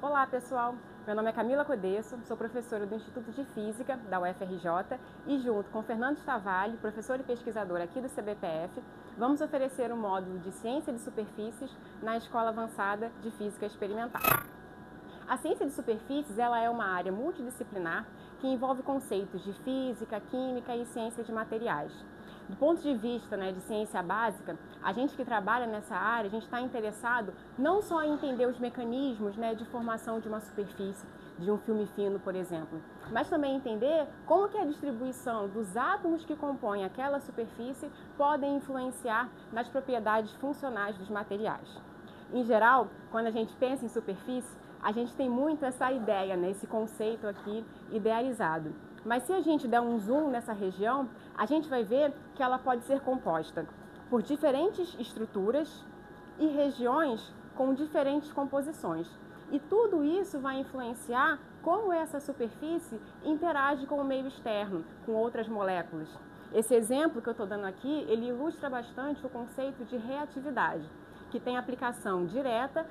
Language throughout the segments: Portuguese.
Olá pessoal, meu nome é Camila Codesso, sou professora do Instituto de Física da UFRJ e junto com Fernando Stavalli, professor e pesquisador aqui do CBPF, vamos oferecer um módulo de Ciência de Superfícies na Escola Avançada de Física Experimental. A ciência de superfícies ela é uma área multidisciplinar que envolve conceitos de física, química e ciência de materiais. Do ponto de vista de ciência básica, a gente que trabalha nessa área, a gente está interessado não só em entender os mecanismos de formação de uma superfície, de um filme fino, por exemplo, mas também entender como que a distribuição dos átomos que compõem aquela superfície podem influenciar nas propriedades funcionais dos materiais. Em geral, quando a gente pensa em superfície, a gente tem muito essa ideia, esse conceito aqui idealizado. Mas se a gente der um zoom nessa região, a gente vai ver que ela pode ser composta por diferentes estruturas e regiões com diferentes composições. E tudo isso vai influenciar como essa superfície interage com o meio externo, com outras moléculas. Esse exemplo que eu estou dando aqui, ele ilustra bastante o conceito de reatividade, que tem aplicação direta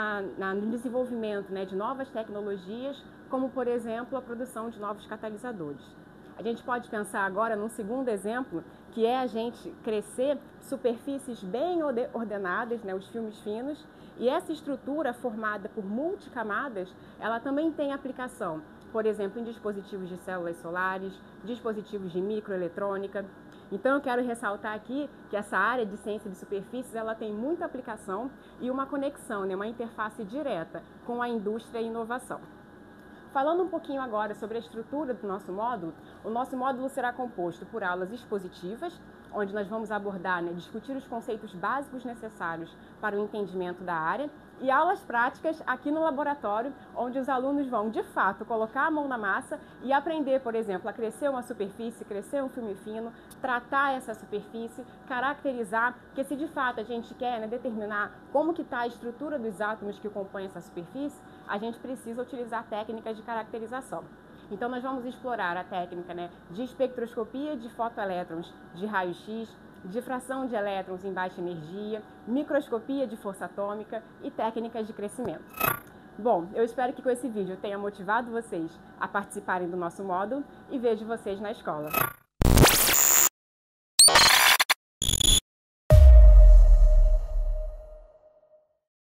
no desenvolvimento de novas tecnologias, como, por exemplo, a produção de novos catalisadores. A gente pode pensar agora num segundo exemplo, que é a gente crescer superfícies bem ordenadas, os filmes finos, e essa estrutura formada por multicamadas, ela também tem aplicação, por exemplo, em dispositivos de células solares, dispositivos de microeletrônica. Então eu quero ressaltar aqui que essa área de ciência de superfícies ela tem muita aplicação e uma conexão, uma interface direta com a indústria e inovação. Falando um pouquinho agora sobre a estrutura do nosso módulo, o nosso módulo será composto por aulas expositivas, onde nós vamos abordar, discutir os conceitos básicos necessários para o entendimento da área, e aulas práticas aqui no laboratório, onde os alunos vão, de fato, colocar a mão na massa e aprender, por exemplo, a crescer uma superfície, crescer um filme fino, tratar essa superfície, caracterizar, porque se de fato a gente quer determinar como que está a estrutura dos átomos que compõem essa superfície, a gente precisa utilizar técnicas de caracterização. Então nós vamos explorar a técnica de espectroscopia de fotoelétrons de raio-x, difração de elétrons em baixa energia, microscopia de força atômica e técnicas de crescimento. Bom, eu espero que com esse vídeo eu tenha motivado vocês a participarem do nosso módulo e vejo vocês na escola.